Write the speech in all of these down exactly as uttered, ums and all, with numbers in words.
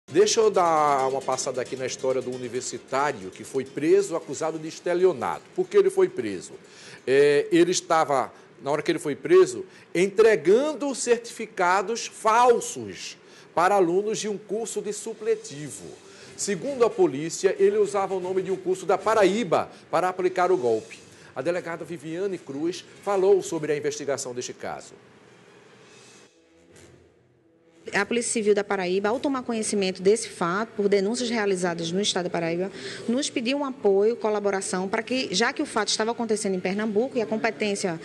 Deixa eu dar uma passada aqui na história do universitário que foi preso acusado de estelionato. Por que ele foi preso? É, ele estava, na hora que ele foi preso, entregando certificados falsos para alunos de um curso de supletivo. Segundo a polícia, ele usava o nome de um curso da Paraíba para aplicar o golpe. A delegada Viviane Cruz falou sobre a investigação deste caso. A Polícia Civil da Paraíba, ao tomar conhecimento desse fato, por denúncias realizadas no estado da Paraíba, nos pediu um apoio, colaboração, para que, já que o fato estava acontecendo em Pernambuco e a competência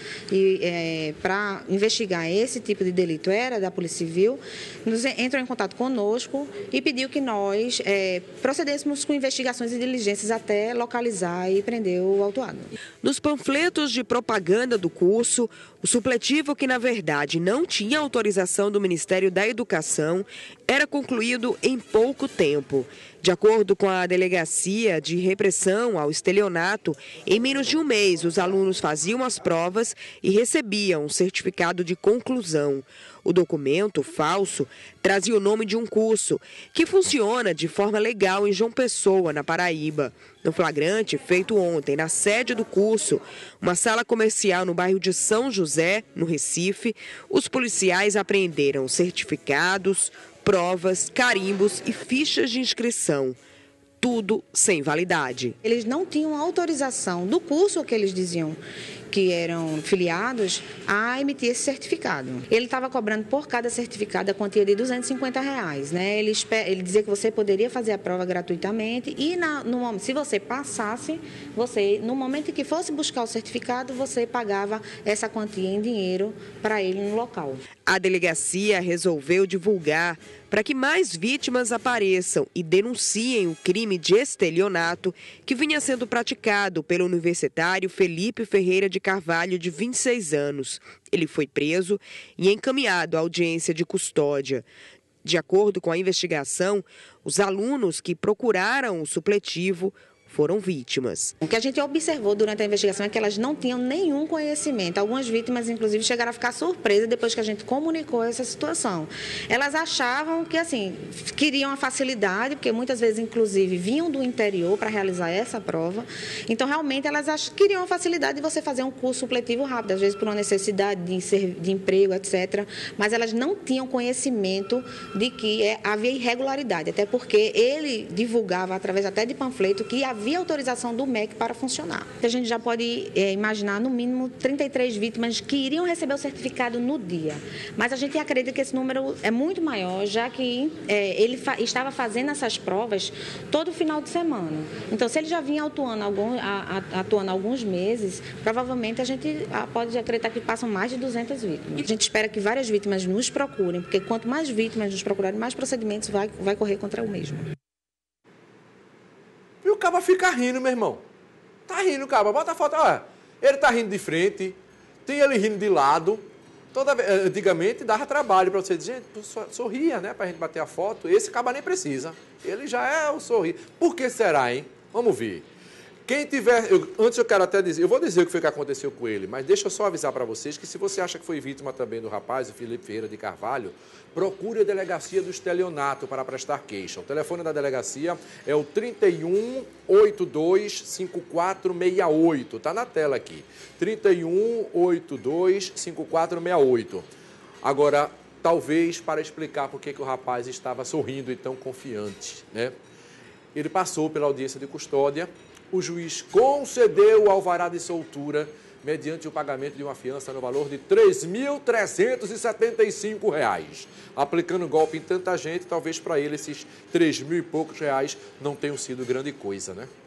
é, para investigar esse tipo de delito era da Polícia Civil, nos entrou em contato conosco e pediu que nós é, procedêssemos com investigações e diligências até localizar e prender o autuado. Nos panfletos de propaganda do curso, o supletivo, que na verdade não tinha autorização do Ministério da Educação, era concluído em pouco tempo. De acordo com a Delegacia de Repressão ao Estelionato, em menos de um mês os alunos faziam as provas e recebiam um certificado de conclusão. O documento falso trazia o nome de um curso que funciona de forma legal em João Pessoa, na Paraíba. No flagrante, feito ontem na sede do curso, uma sala comercial no bairro de São José, no Recife, os policiais apreenderam certificados, provas, carimbos e fichas de inscrição. Tudo sem validade. Eles não tinham autorização do curso que eles diziam que eram filiados a emitir esse certificado. Ele estava cobrando por cada certificado a quantia de duzentos e cinquenta reais. Né? Ele, ele dizia que você poderia fazer a prova gratuitamente e, na, no, se você passasse, você, no momento em que fosse buscar o certificado, você pagava essa quantia em dinheiro para ele no local. A delegacia resolveu divulgar para que mais vítimas apareçam e denunciem o crime de estelionato que vinha sendo praticado pelo universitário Felipe Ferreira de Carvalho, de vinte e seis anos. Ele foi preso e encaminhado à audiência de custódia. De acordo com a investigação, os alunos que procuraram o supletivo foram vítimas. O que a gente observou durante a investigação é que elas não tinham nenhum conhecimento. Algumas vítimas, inclusive, chegaram a ficar surpresas depois que a gente comunicou essa situação. Elas achavam que, assim, queriam a facilidade, porque muitas vezes, inclusive, vinham do interior para realizar essa prova. Então, realmente, elas ach... queriam a facilidade de você fazer um curso supletivo rápido, às vezes por uma necessidade de, ser... de emprego, etcétera. Mas elas não tinham conhecimento de que é... havia irregularidade, até porque ele divulgava, através até de panfleto, que havia havia autorização do M E C para funcionar. A gente já pode é, imaginar, no mínimo, trinta e três vítimas que iriam receber o certificado no dia. Mas a gente acredita que esse número é muito maior, já que é, ele fa estava fazendo essas provas todo final de semana. Então, se ele já vinha atuando, algum, a, a, atuando alguns meses, provavelmente a gente pode acreditar que passam mais de duzentas vítimas. A gente espera que várias vítimas nos procurem, porque quanto mais vítimas nos procurarem, mais procedimentos vai, vai correr contra o mesmo. E o caba fica rindo, meu irmão. Tá rindo, caba. Bota a foto. Olha, ele tá rindo de frente, tem ele rindo de lado. Toda, antigamente dava trabalho para você dizer, gente, sorria, né? Pra gente bater a foto. Esse caba nem precisa. Ele já é o sorrir. Por que será, hein? Vamos ver. Quem tiver... Eu, antes eu quero até dizer... Eu vou dizer o que foi que aconteceu com ele, mas deixa eu só avisar para vocês que se você acha que foi vítima também do rapaz, o Felipe Ferreira de Carvalho, procure a Delegacia do Estelionato para prestar queixa. O telefone da delegacia é o trinta e um, oitenta e dois, cinquenta e quatro sessenta e oito. Está na tela aqui. trinta e um, oitenta e dois, cinquenta e quatro sessenta e oito. Agora, talvez para explicar por que que o rapaz estava sorrindo e tão confiante, né? Ele passou pela audiência de custódia. O juiz concedeu o alvará de soltura mediante o pagamento de uma fiança no valor de três mil trezentos e setenta e cinco reais. Aplicando golpe em tanta gente, talvez para ele esses três mil e poucos reais não tenham sido grande coisa, né?